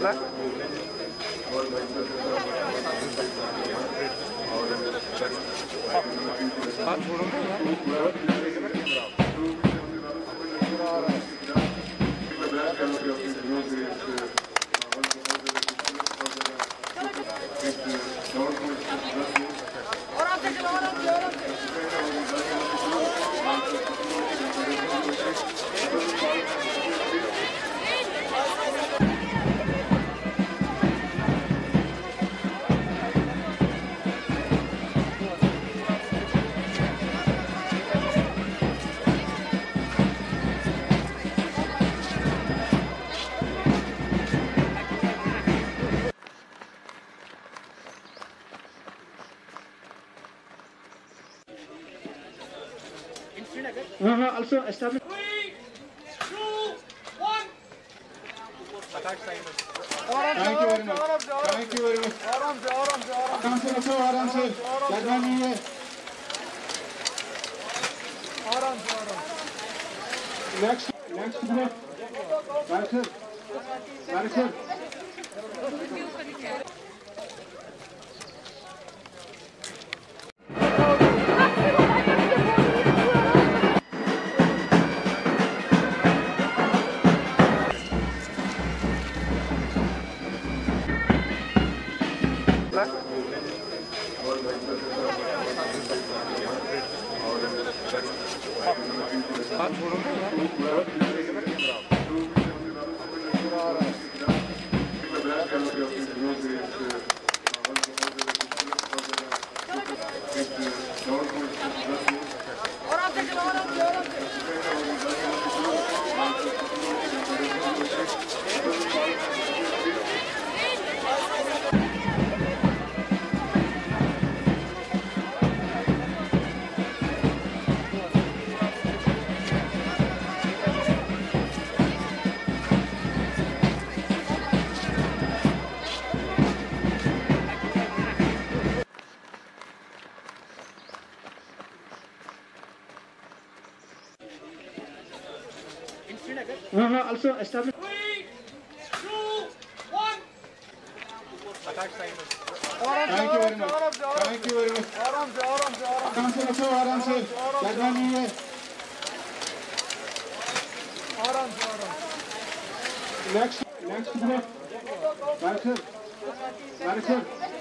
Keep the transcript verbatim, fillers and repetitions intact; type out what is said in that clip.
Uh-huh, also establish. Three, two, one. Thank you very much. Thank you very much. आराम से रखो, आराम से लगना नहीं है। Next, next group. Right sir. Right sir. Uh-huh, also establish. Three, two, one. Thank you very much. Thank you very much. आराम से रखो, आराम से लगना नहीं है। Next, next group. Right sir. Right sir.